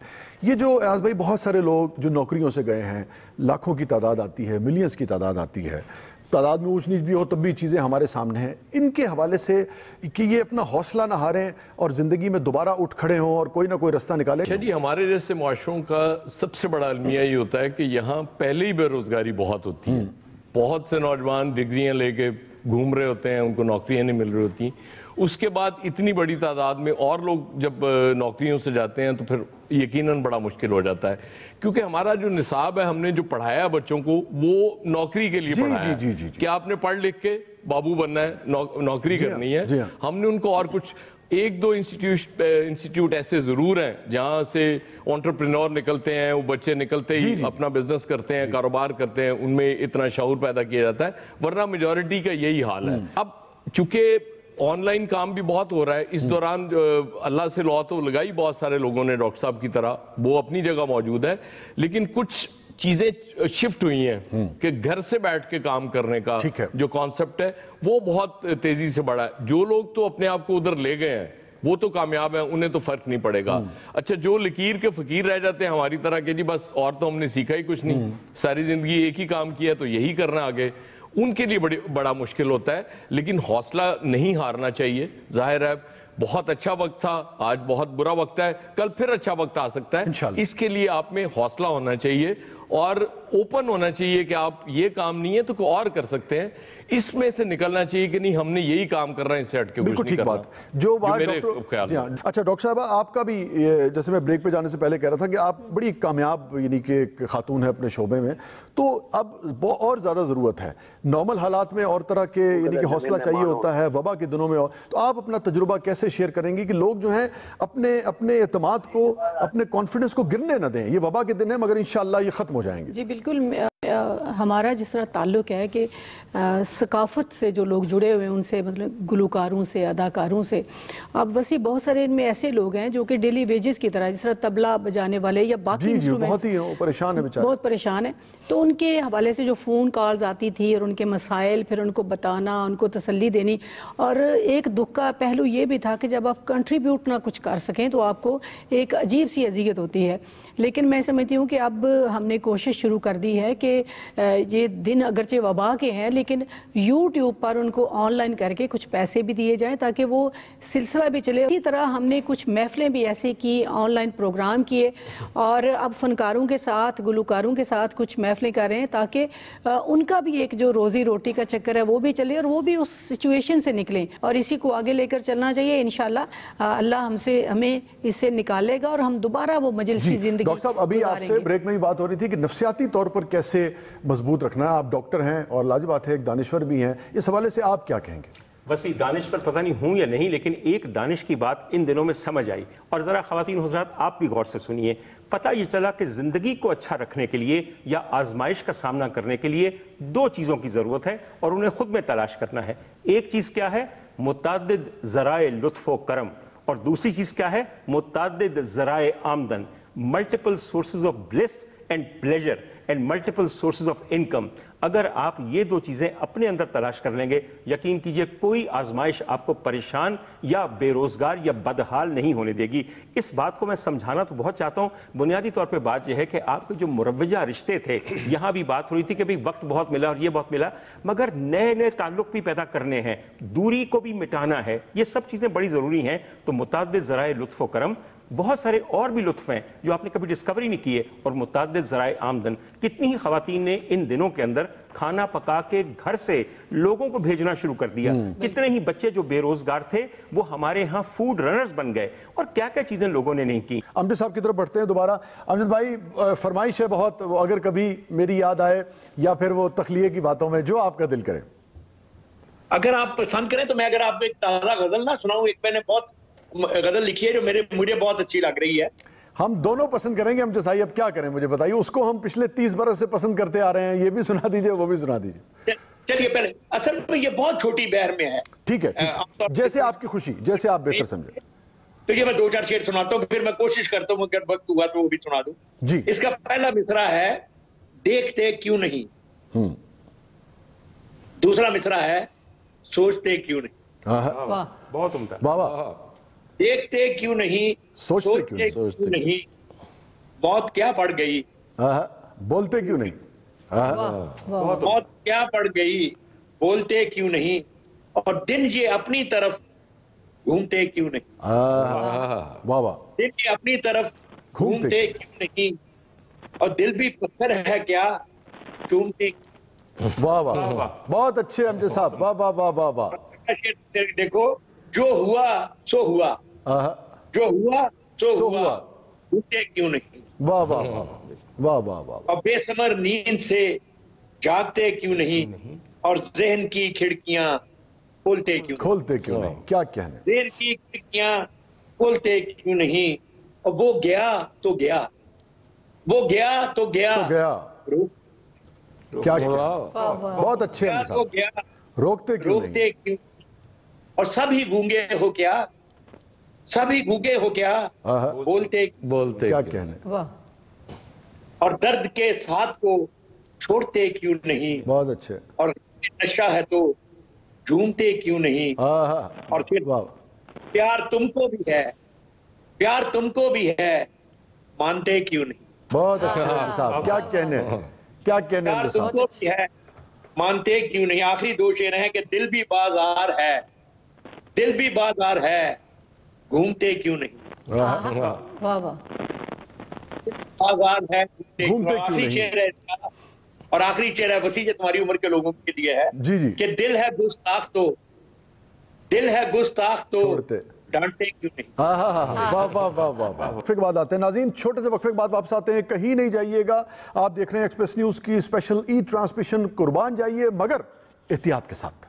یہ جو ایاز بھائی بہت سارے لوگ جو نوکریوں سے گئے ہیں, لاکھوں کی تعداد آتی ہے, ملینز کی تعداد آتی ہے, تعداد میں اونچ نیچ بھی ہو تب بھی چیزیں ہمارے سامنے ہیں, ان کے حوالے سے کہ یہ اپنا حوصلہ نہ ہاریں اور زندگی میں دوبارہ اٹھ کھڑے ہوں اور کوئی نہ کوئی رستہ نکالیں. جی ہمارے جیسے معاشروں کا سب سے بڑا المیہ یہ ہوتا ہے کہ یہاں پہلے ہی بے روزگاری بہت ہوتی ہے. بہت سے نوجوان ڈگریاں لے کے گھوم رہے ہوتے ہیں, ان کو نوکریاں نہیں مل رہی ہوتی. اس کے بعد اتنی بڑی تعداد میں اور لوگ جب نوکریوں سے جاتے ہیں تو پھر یقیناً بڑا مشکل ہو جاتا ہے, کیونکہ ہمارا جو نصاب ہے, ہم نے جو پڑھایا بچوں کو وہ نوکری کے لیے پڑھایا ہے کہ آپ نے پڑھ لکھ کے بابو بننا ہے, نوکری کرنی ہے. ہم نے ان کو اور کچھ ایک دو انسٹیٹیوٹ ایسے ضرور ہیں جہاں سے انٹرپرینور نکلتے ہیں, وہ بچے نکلتے ہی اپنا بزنس کرتے ہیں, کاروبار کرتے ہیں, ان میں اتنا شعور پیدا کیا جاتا ہے, ورنہ میجورٹی کا یہی حال ہے. اب چونکہ آن لائن کام بھی بہت ہو رہا ہے, اس دوران اللہ سے دعا تو لگائی بہت سارے لوگوں نے ڈاکٹر صاحب کی طرح, وہ اپنی جگہ موجود ہے, لیکن کچھ چیزیں شفٹ ہوئی ہیں کہ گھر سے بیٹھ کے کام کرنے کا جو کانسیپٹ ہے وہ بہت تیزی سے بڑھا ہے. جو لوگ تو اپنے آپ کو ادھر لے گئے ہیں وہ تو کامیاب ہیں, انہیں تو فرق نہیں پڑے گا. اچھا جو لکیر کے فقیر رہ جاتے ہیں ہماری طرح کہ جی بس اور تو ہم نے سیکھا ہی کچھ نہیں, ساری زندگی ایک ہی کام کیا تو یہی کرنا آگے, ان کے لیے بڑا مشکل ہوتا ہے. لیکن حوصلہ نہیں ہارنا چاہیے. ظاہر ہے بہت اچھا وقت تھا, آج بہت برا وقت ہے, کل پھر اچھا وقت آ سکتا ہے. اس کے لیے آپ میں حوصلہ ہونا چاہیے اور اوپن ہونا چاہیے کہ آپ یہ کام نہیں ہے تو کوئی اور کر سکتے ہیں. اس میں سے نکلنا چاہیے کہ نہیں ہم نے یہی کام کرنا ہے, اس سے ہٹ کے بالکل ٹھیک بات. جو بات اچھا ڈاکٹر صاحب آپ کا بھی جیسے میں بریک پہ جانے سے پہلے کہہ رہا تھا کہ آپ بڑی کامیاب یعنی کہ ایک خاتون ہے اپنے شعبے میں, تو اب اور زیادہ ضرورت ہے نارمل حالات میں اور طرح کے یعنی کہ حوصلہ چاہیے ہوتا ہے وبا کے دنوں میں. تو آپ اپنا تجربہ کیسے شیئر کریں گی کہ لوگ جو ہیں اپنے اعتماد کو, اپنے کانفیڈنس کو گرنے نہ دیں؟ یہ وبا کے دن ہیں مگر انشاءاللہ یہ ختم ہو جائیں گے. جی بالکل. ہمارا جس طرح تعلق ہے کہ ثقافت سے جو لوگ جڑے ہوئے ہیں ان سے, مطلب گلوکاروں سے, اداکاروں سے, اب ویسے بہت سارے ان میں ایسے لوگ ہیں جو کہ ڈیلی ویجز کی طرح جس طرح طبلہ بجانے والے یا باقی بہت ہی پریشان ہیں بیچارے, بہت پریشان ہیں. تو ان کے حوالے سے جو فون کالز آتی تھی اور ان کے مسائل پھر ان کو بتانا, ان کو تسلی دینی, اور ایک دکھ کا پہلو یہ بھی تھا کہ جب آپ کنٹریبیوٹ نہ کچھ کر سکیں تو آپ کو ایک عجیب سی اذیت ہوتی ہے. لیکن میں سمجھتی ہوں کہ اب ہم نے کوشش شروع کر دی ہے کہ یہ دن اگرچہ وبا کے ہیں لیکن یوٹیوب پر ان کو آن لائن کر کے کچھ پیسے بھی دیے جائیں تاکہ وہ سلسلہ بھی چلے. اسی طرح ہم نے کچھ محفلیں بھی ایسے کی, آن لائن پروگرام کیے, اور اب فنکاروں کے ساتھ, گلوکاروں کے ساتھ کچھ محفلیں کر رہے ہیں تاکہ ان کا بھی ایک جو روزی روٹی کا چکر ہے وہ بھی چلے اور وہ بھی اس سچویشن سے نکلیں, اور اسی کو آگے لے کر چلنا چاہیے. انشاءاللہ اللہ ہمیں اس سے نکالے گا اور ہم دوبارہ وہ مجلسی زندگی. ڈاکٹر صاحب ابھی آپ سے بریک میں بھی بات ہو رہی تھی کہ نفسیاتی طور پر کیسے مضبوط رکھنا ہے. آپ ڈاکٹر ہیں اور لاجب بات ہے ایک دانشور بھی ہیں, اس حوالے سے آپ کیا کہیں گے؟ وسیع دانش پر پتہ نہیں ہوں یا نہیں, لیکن ایک دانش کی بات ان دنوں میں سمجھ آئی, اور ذرا خواتین حضرات آپ بھی غور سے سنیے. پتہ یہ چلا کہ زندگی کو اچھا رکھنے کے لیے یا آزمائش کا سامنا کرنے کے لیے دو چیزوں کی ضرورت ہے اور انہیں خود میں تلاش کرنا ہے. ایک چیز کیا ہے؟ متعدد ذرائع لطف و کرم, اور دوسری چیز کیا ہے؟ متعدد ذرائع آمدن, multiple sources of bliss and pleasure and multiple sources of income. اگر آپ یہ دو چیزیں اپنے اندر تلاش کر لیں گے, یقین کیجئے کوئی آزمائش آپ کو پریشان یا بے روزگار یا بدحال نہیں ہونے دے گی. اس بات کو میں سمجھانا تو بہت چاہتا ہوں. بنیادی طور پہ بات یہ ہے کہ آپ کے جو مروجہ رشتے تھے, یہاں بھی بات ہو رہی تھی کہ وقت بہت ملا اور یہ بہت ملا, مگر نئے نئے تعلق بھی پیدا کرنے ہیں, دوری کو بھی مٹانا ہے. یہ سب چیزیں بڑی ضروری ہیں. تو متعدد ذرائع لطف و کرم, بہت سارے اور بھی لطف ہیں جو آپ نے کبھی ڈسکوری نہیں کیے, اور متعدد ذرائع آمدن. کتنی ہی خواتین نے ان دنوں کے اندر खाना पका के घर से लोगों को भेजना शुरू कर दिया। कितने ही बच्चे जो बेरोजगार थे वो हमारे यहाँ फूड रनर्स बन गए, और क्या क्या चीजें लोगों ने नहीं की। अमजद साहब की तरफ बढ़ते हैं दोबारा। अमजद भाई, फरमाइश है बहुत, अगर कभी मेरी याद आए या फिर वो तखलीए की बातों में, जो आपका दिल करे। अगर आप पसंद करें तो मैं अगर आपको एक ताजा गजल ना सुनाऊं, एक मैंने बहुत गजल लिखी है जो मुझे बहुत अच्छी लग रही है। हम दोनों पसंद करेंगे अमजद साहब, अब क्या करें मुझे बताइए। उसको हम पिछले 30 बरस से पसंद करते आ रहे हैं, ये भी सुना दीजिए, वो भी सुना दीजिए। चलिए, पहले असल में ये बहुत छोटी बहर में है। ठीक है, जैसे आपकी खुशी, जैसे आप बेहतर समझे। तो ये मैं 2-4 शेर सुनाता हूँ, फिर मैं कोशिश करता हूँ अगर वक्त हुआ तो वो भी सुना दूं जी। इसका पहला मिसरा है देखते क्यों नहीं, दूसरा मिसरा है सोचते क्यों नहीं। वाह, बहुत उम्दा। वाह वाह। देखते क्यों नहीं, सोचते क्यों नहीं, मौत क्या पड़ गई, बोलते क्यों नहीं, मौत क्या पड़ गई, बोलते क्यों नहीं, और दिन ये अपनी तरफ घूमते क्यों नहीं। वाह वाह। दिन ये अपनी तरफ घूमते क्यों नहीं, और दिल भी पत्थर है क्या चूमते। वाह वाह, बहुत अच्छे अमजद साहब, वाह वाह वाह वाह वाह। देखो, जो हुआ सो हुआ, जो हुआ सो हुआ, घूमते क्यों नहीं। वाह वाह वाह वाह वाह वाह। और बेसमर नींद से जागते क्यों नहीं, और जहन की खिड़कियां खोलते क्यों नहीं, क्या कहने। जहन की खिड़कियां खोलते क्यों नहीं, और वो गया तो गया, वो गया तो गया, क्या बहुत अच्छे हैं तो गया, रोकते क्यों, और सभी गूंगे हो क्या, सभी गूंगे हो क्या, बोलते क्या कहने। और दर्द के साथ को छोड़ते क्यों नहीं, बहुत अच्छे। और नशा है तो झूमते क्यों नहीं, और फिर प्यार तुमको भी है, प्यार तुमको भी है, मानते क्यों नहीं। बहुत अच्छे साहब, क्या कहने, क्या कहने प्यार तुमको भी है, मानते क्यों नहीं। आखिरी 2 शेर हैं कि दिल भी बाजार है, दिल भी बाजार है, घूमते क्यों नहीं। वाह वाह। बाजार है, घूमते क्यों आखिरी नहीं। शेर है इसका, और आखिरी शेर है वसी, जो तुम्हारी उम्र के लोगों के लिए है जी जी, कि दिल है गुस्ताख तो, दिल है गुस्ताख तो छोड़ते डांटे क्यों नहीं। वाह वाह वाह वाह वाह। वक्फे के बाद आते हैं नाज़रीन, छोटे से वक्फे के बाद वापस आते हैं, कहीं नहीं जाइएगा। आप देख रहे हैं एक्सप्रेस न्यूज़ की स्पेशल ई ट्रांसमिशन कुर्बान जाइए मगर एहतियात के साथ।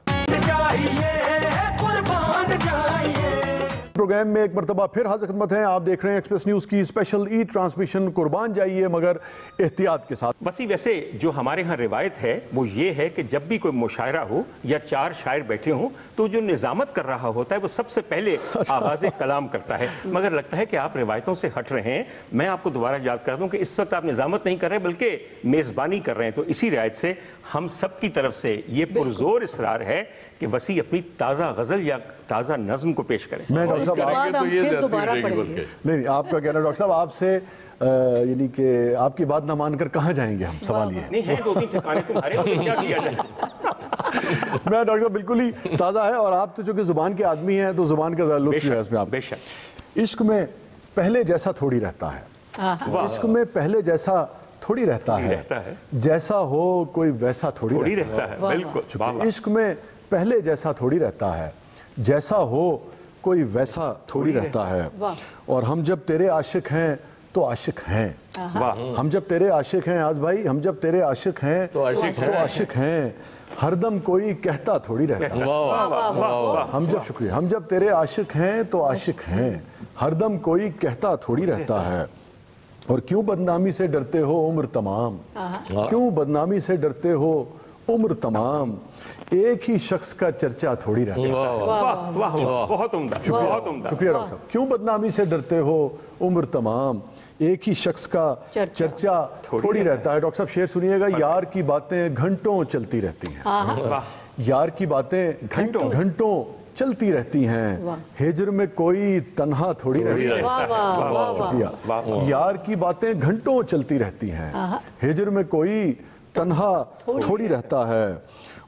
प्रोग्राम में एक मरतबा फिर हाजिर खिदमत हैं। आप देख रहे हैं एक्सप्रेस न्यूज़ की स्पेशल ई ट्रांसमिशन कुर्बान जाइए मगर एहतियात के साथ। वसी वैसे जो हमारे यहाँ रिवायत है वो ये है कि जब भी कोई मुशायरा हो या 4 शायर बैठे हों तो जो निजामत कर रहा होता है वो सबसे पहले आगाज़ कलाम करता है, मगर लगता है कि आप रिवायतों से हट रहे हैं। मैं आपको दोबारा याद कर दूं कि इस वक्त आप निजामत नहीं कर रहे बल्कि मेज़बानी कर रहे हैं। तो इसी रिवायत से हम सब की तरफ से ये पुरजोर इसरार है कि वसी अपनी ताज़ा गज़ल या ताज़ा नज़्म को पेश करें। मैं डॉक्टर साहब तो ये दोबारा रहेगी पढ़ेंगे। बल्कि। नहीं, आपका कहना डॉक्टर साहब, आपसे यानी कि आपकी बात ना मानकर कहाँ जाएंगे हम, सवाल ये है। नहीं है 2-3 ठिकाने तुम्हारे, तो क्या किया जाए। मैं डॉक्टर साहब बिल्कुल ही ताज़ा है, और आप तो चूंकि जुबान के आदमी हैं तो जुबान का लुत्फ है इसमें। आप बेशक इश्क में पहले जैसा थोड़ी रहता है, इश्क में पहले जैसा थोड़ी रहता है, जैसा हो कोई वैसा थोड़ी रहता है। बिल्कुल, इश्क में पहले जैसा थोड़ी रहता है, जैसा हो कोई वैसा थोड़ी रहता है। और हम जब तेरे आशिक हैं तो आशिक हैं, हम जब तेरे आशिक हैं, आज भाई हम जब तेरे आशिक हैं तो आशिक हैं, हरदम कोई कहता थोड़ी रहता है। हम जब शुक्रिया, हम जब तेरे आशिक हैं तो आशिक हैं, हरदम कोई कहता थोड़ी रहता है। और क्यों बदनामी से डरते हो उम्र तमाम, क्यों बदनामी से डरते हो उम्र तमाम, एक ही शख्स का चर्चा थोड़ी रहता है। वाह वाह, बहुत उम्दा, बहुत उम्दा। शुक्रिया डॉक्टर साहब। क्यों बदनामी से डरते हो उम्र तमाम, एक ही शख्स का चर्चा थोड़ी रहता है। डॉक्टर साहब शेर सुनिएगा, यार की बातें घंटों चलती रहती हैं, यार की बातें घंटों चलती रहती हैं, हिजर में कोई तन्हा थोड़ी रहती है। यार की बातें घंटों चलती रहती हैं, हिजर में कोई तन्हा थोड़ी रहता है।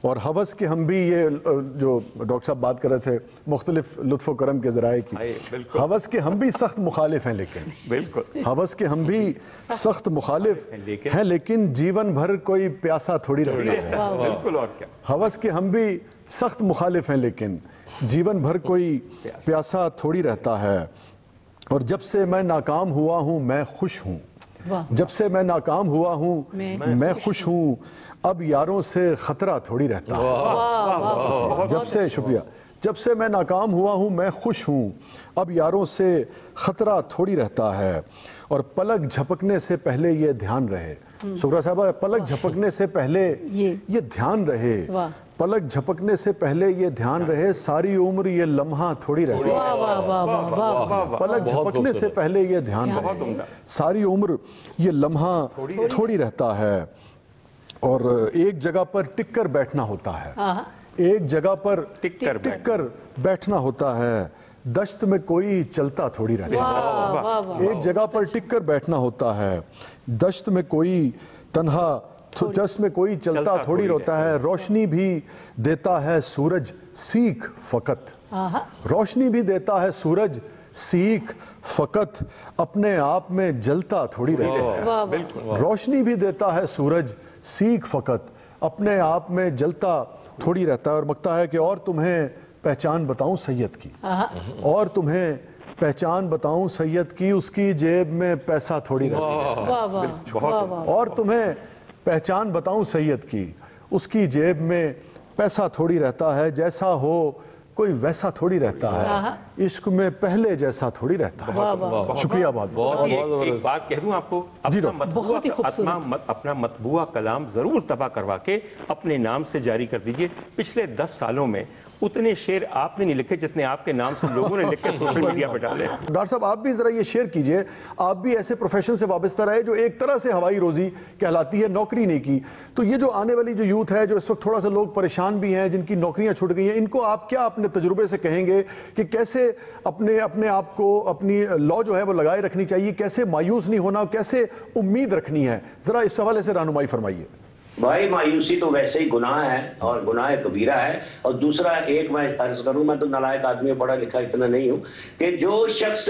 اور ہوس کے ہم بھی، یہ جو ڈاکٹر صاحب بات کر رہے تھے مختلف لطف و کرم کے ذرائع کی، ہوس کے ہم بھی سخت مخالف ہیں، لیکن بالکل ہوس کے ہم بھی سخت مخالف ہیں، لیکن جیون بھر کوئی پیاسا تھوڑی رہتا ہے. بالکل. اور کیا، ہوس کے ہم بھی سخت مخالف ہیں، لیکن جیون بھر کوئی پیاسا تھوڑی رہتا ہے. اور جب سے میں ناکام ہوا ہوں میں خوش ہوں، جب سے میں ناکام ہوا ہوں میں خوش ہوں، اب یاروں سے خطرہ تھوڑی رہتا ہے. جب سے، شکریہ، جب سے میں ناکام ہوا ہوں میں خوش ہوں، اب یاروں سے خطرہ تھوڑی رہتا ہے. اور پلک جھپکنے سے پہلے یہ دھیان رہے، سغرا صاحبہ، پلک جھپکنے سے پہلے یہ دھیان رہے، پلک جھپکنے سے پہلے یہ دھیان رہے، ساری عمر یہ لمحہ تھوڑی رہے. پلک جھپکنے سے پہلے یہ دھیان رہے، ساری عمر یہ لمحہ تھوڑی رہتا ہے. اور ایک جگہ پر ٹک کر بیٹھنا ہوتا ہے، ایک جگہ پر ٹک کر بیٹھنا ہوتا ہے، دشت میں کوئی چلتا تھوڑی رہتا ہے. ایک جگہ پر ٹک کر بیٹھنا ہوتا ہے، دشت میں کوئی تنہا، دشت میں کوئی چلتا تھوڑی رہتا ہے. روشنی بھی دیتا ہے سورج سیکھ فقط، روشنی بھی دیتا ہے سورج سیکھ فقط، اپنے آپ میں جلتا تھوڑی رہتا ہے. روشنی بھی دیتا ہے سورج سیکھ فقط، اپنے آپ میں جلتا تھوڑی رہتا ہے. اور مکتا ہے کہ اور تمہیں پہچان بتاؤں سید کی، اور تمہیں پہچان بتاؤں سید کی، اس کی جیب میں پیسہ تھوڑی رہتا ہے. اور تمہیں پہچان بتاؤں سید کی، اس کی جیب میں پیسہ تھوڑی رہتا ہے. جیسا ہو کوئی ویسا تھوڑی رہتا ہے، عشق میں پہلے جیسا تھوڑی رہتا ہے. شکریہ بہت. ایک بات کہہ دوں آپ کو، اپنا مطبوعہ کلام ضرور طبع کروا کے اپنے نام سے جاری کر دیجئے. پچھلے 10 سالوں میں اتنے شعر آپ نے نہیں لکھے جتنے آپ کے نام سے لوگوں نے لکھ کے سوشل میڈیا پہ ڈالے. ڈاکٹر صاحب آپ بھی ذرا یہ شیئر کیجئے، آپ بھی ایسے پروفیشن سے وابستہ رہے جو ایک طرح سے ہوائی روزی کہلاتی ہے، نوکری نہیں کی. تو یہ جو آنے والی جو یوتھ ہے، جو اس وقت تھوڑا سا لوگ پریشان بھی ہیں، جن کی نوکریاں چھوٹ گئی ہیں، ان کو آپ کیا اپنے تجربے سے کہیں گے کہ کیسے اپنے آپ کو، اپنی لا جو ہے وہ لگائے رکھنی چاہیے، کیسے مایوس نہیں ہونا، کیسے امید رکھنی ہے؟ ذرا اس حوالے سے رہنمائی فرمائیے. بھائی مایوسی تو ویسے ہی گناہ ہے اور گناہ کبیرہ ہے. اور دوسرا ایک میں عرض کروں، میں تو نالائق آدمی پڑھا لکھا اتنا نہیں ہوں، کہ جو شخص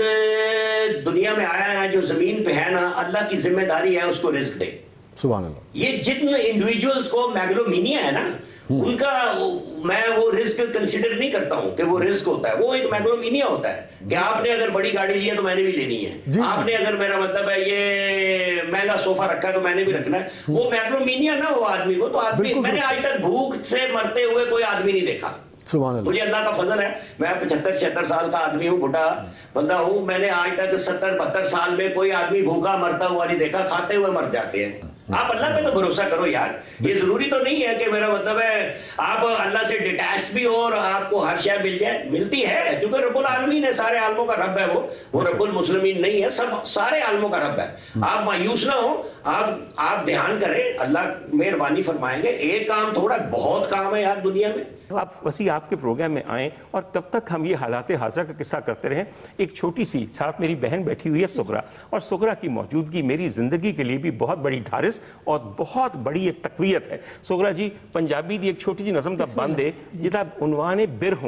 دنیا میں آیا ہے نا، جو زمین پہ ہے نا، اللہ کی ذمہ داری ہے اس کو رزق دے. سبحان اللہ. یہ جن انڈیویجولز کو میگلومینیا ہے نا، ان کا میں وہ رزق کنسیڈر نہیں کرتا ہوں کہ وہ رزق ہوتا ہے. وہ ایک میگلومینیا ہوتا ہے کہ آپ نے اگر بڑی گاڑی لی ہے تو میں نے بھی لینی ہے، آپ نے اگر، میرا مطلب ہے یہ مہنگا صوفہ رکھا ہے تو میں نے بھی رکھنا ہے. وہ میگلومینیا نہ ہو آدمی کو. تو آدمی، میں نے آج تک بھوک سے مرتے ہوئے کوئی آدمی نہیں دیکھا. مجھے اللہ کا فضل ہے، میں 75-76 سال کا آدمی ہوں، بڑھا بندہ ہوں. میں نے آج تک 70-72 سال میں کوئی آدمی بھوکا مرتا ہوا نہیں دیکھا. کھاتے ہوئے مر جاتے ہیں. آپ اللہ پہ تو بھروسہ کرو یار. یہ ضروری تو نہیں ہے کہ، میرا مطلب ہے آپ اللہ سے ڈیٹیچ بھی ہو اور آپ کو ہر شے مل جائے. ملتی ہے، کیونکہ رب العالمین ہے، سارے عالموں کا رب ہے. وہ رب المسلمین نہیں ہے، سب سارے عالموں کا رب ہے. آپ مایوس نہ ہو، آپ دھیان کریں، اللہ مہربانی فرمائیں گے. ایک کام تھوڑا، بہت کام ہے یار دنیا میں. آپ وسیع آپ کے پروگرام میں آئیں، اور کب تک ہم یہ حالات حاضرہ کا قصہ کرتے رہیں. ایک چھوٹی سی ساتھ میری بہن بیٹھی ہوئی ہے سغرا، اور سغرا کی موجودگی میری زندگی کے لیے بھی بہت بڑی ڈھارس اور بہت بڑی ایک تقویت ہے. سغرا جی پنجابی دی ایک چھوٹی جی نظم کا بند ہے جدا عنوان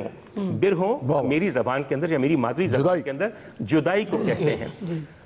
برہوں میری زبان کے اندر یا میری مادری زبان کے اندر جدائی کو کہتے ہیں.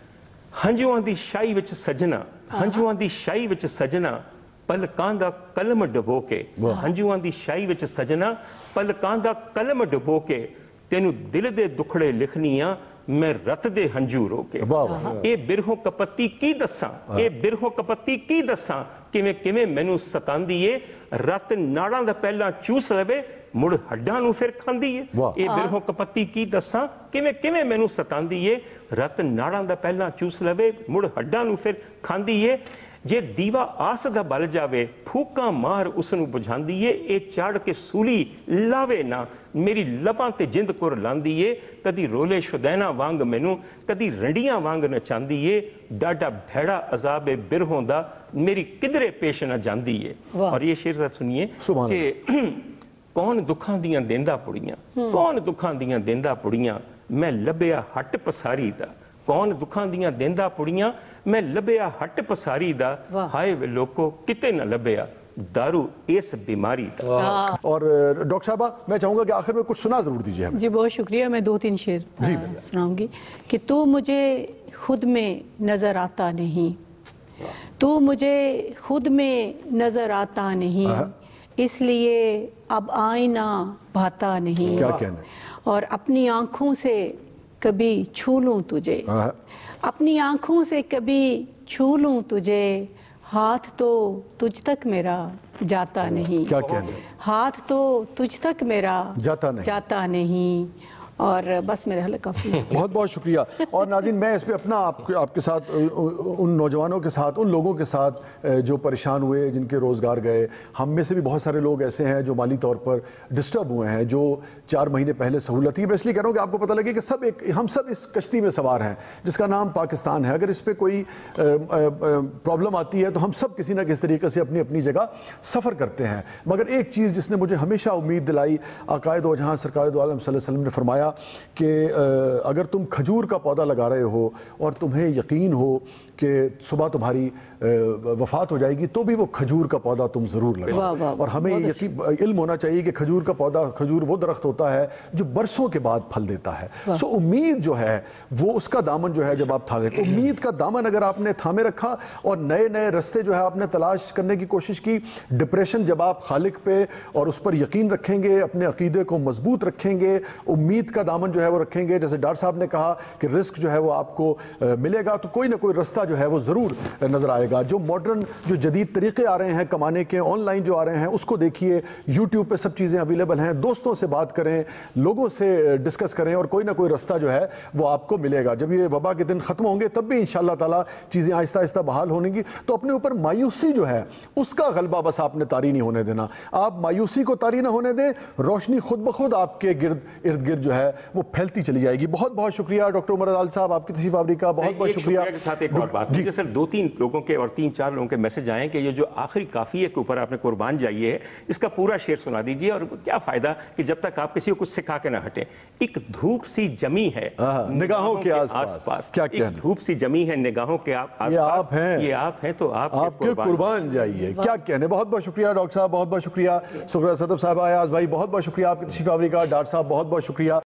ہنجواں دی شائی وچ سجنا، ہنجواں دی شائی وچ سجنا، پلکاں دا قلم ڈبو کے. ہنجواں دی شائی وچ سجنا، پلکاں دا قلم ڈبو کے، تینو دل دے دکھڑے لکھنیاں میں رت دے ہنجو رو کے. اے برہوں کپتی کی دساں، اے برہوں کپتی کی دساں، کیویں کیویں مینوں ستاندی اے، رت ناڑاں دا پہلا چوس لوے مڑ ہڈاں نو پھر کھاندی اے. اے برہوں کپتی کی دساں، کیویں کیویں مینوں ستاندی اے، رت ناڑاں دا پہلا چوس لوے مڑ ہڈاں نو پھر کھاندی اے. جے دیوا آس دا بل جاوے پھوکاں مار اس نو بجھاندی اے. اے چاڑ کے سولی لاوے نہ میری لباں تے جند کر لاندی اے. کدی رولے شدینا وانگ مینوں کدی رنڈیاں وانگ نچاندی اے. ڈاڈا بھیڑا عذاب برہوں دا میری کدرے پیش نہ جاندی اے. اور یہ شعر سنیے کہ کون دکھاں دیاں دیندا پڑیاں، کون دکھاں دیاں دیندا پڑیاں، میں لبیا ہٹ پساری دا. کون دکھاں دیاں دیندا پڑیاں، میں لبیا ہٹ پساری دا. ہائے وے لوکو کتے نہ لبیا، दारू इस बीमारी था। और डॉक्टर साहबा, मैं चाहूंगा कि आखिर में कुछ सुना जरूर दीजिए हमें। जी बहुत शुक्रिया। मैं 2-3 शेर सुनाऊंगी कि तू मुझे खुद में नजर आता नहीं, तू मुझे खुद में नजर आता नहीं, इसलिए अब आईना भाता नहीं। क्या कहने। और अपनी आंखों से कभी छू लूं तुझे, अपनी आंखों से कभी छू लूं तुझे, हाथ तो तुझ तक मेरा जाता नहीं। क्या कहने। हाथ तो तुझ तक मेरा जाता नहीं। और बस मेरे हल काफ़ी है। बहुत बहुत शुक्रिया। और नाज़रीन, मैं इस पे अपना आपके साथ उन नौजवानों के साथ, उन लोगों के साथ जो परेशान हुए, जिनके रोज़गार गए, हम में से भी बहुत सारे लोग ऐसे हैं जो माली तौर पर डिस्टर्ब हुए हैं, जो 4 महीने पहले सहूलत थी। मैं इसलिए कह रहा हूँ कि आपको पता लगे कि हम सब इस कश्ती में सवार हैं जिसका नाम पाकिस्तान है। अगर इस पर कोई प्रॉब्लम आती है तो हम सब किसी ना किसी तरीके से अपनी अपनी जगह सफ़र करते हैं। मगर एक चीज़ जिसने मुझे हमेशा उम्मीद दिलाई, आकाए दो जहाँ सरकार दो आलम सल्लल्लाहु अलैहि वसल्लम ने फरमाया कि अगर तुम खजूर का पौधा लगा रहे हो और तुम्हें यकीन हो कि सुबह तुम्हारी वफात हो जाएगी तो भी वो खजूर का पौधा तुम ज़रूर लगाओ। और हमें इल्म होना चाहिए कि खजूर का पौधा, खजूर वो दरख्त होता है जो बरसों के बाद फल देता है। सो उम्मीद जो है वो उसका दामन जो है, जब आप थामे, उम्मीद का दामन अगर आपने थामे रखा और नए नए रास्ते जो है आपने तलाश करने की कोशिश की, डिप्रेशन जब आप खालिक पे और उस पर यकीन रखेंगे, अपने अकीदे को मजबूत रखेंगे, उम्मीद का दामन जो है वो रखेंगे, जैसे डॉक्टर साहब ने कहा कि रिस्क जो है वो आपको मिलेगा, तो कोई ना कोई रास्ता जो है वो ज़रूर नज़र आएगा। जो मॉडर्न, जो जदीद तरीके आ रहे हैं कमाने के, ऑनलाइन जो आ रहे हैं, उसको देखिए। यूट्यूब पे सब चीज़ें अवेलेबल हैं। दोस्तों से बात करें, लोगों से डिस्कस करें और कोई ना कोई रास्ता जो है वो आपको मिलेगा। जब ये वबा के दिन ख़त्म होंगे तब भी इंशाअल्लाह ताला चीज़ें आहिस्ता आहिस्ता बहाल होंगी। तो अपने ऊपर मायूसी जो है उसका गलबा बस आपने तारी नहीं होने देना। आप मायूसी को तारी ना होने दें, रोशनी खुद ब खुद आपके इर्द गिर्द जो है वो फैलती चली जाएगी। बहुत बहुत शुक्रिया डॉक्टर उमर अदाल साहब, आपकी तशरीफ आवरी का बहुत बहुत शुक्रिया। के साथ एक और बात, मुझे सर 2-3 लोगों के और 3-4 लोगों के मैसेज आए कि ये जो आखिरी काफिये के ऊपर आपने कुर्बान जाइए है, इसका पूरा शेर सुना दीजिए। और क्या फायदा कि जब तक आप किसी को कुछ सिखा के ना हटे। एक धूप सी जमी है निगाहों के आसपास, क्या एक धूप सी जमी है निगाहों के आसपास, ये आप हैं तो आपके कुर्बान जाइए। क्या कहने। बहुत बहुत शुक्रिया डॉक्टर साहब, बहुत बहुत शुक्रिया। सुगरा सदफ साहब, आयाज भाई, बहुत बहुत शुक्रिया आपकी तशरीफ आवरी का। डॉक्टर साहब बहुत बहुत शुक्रिया।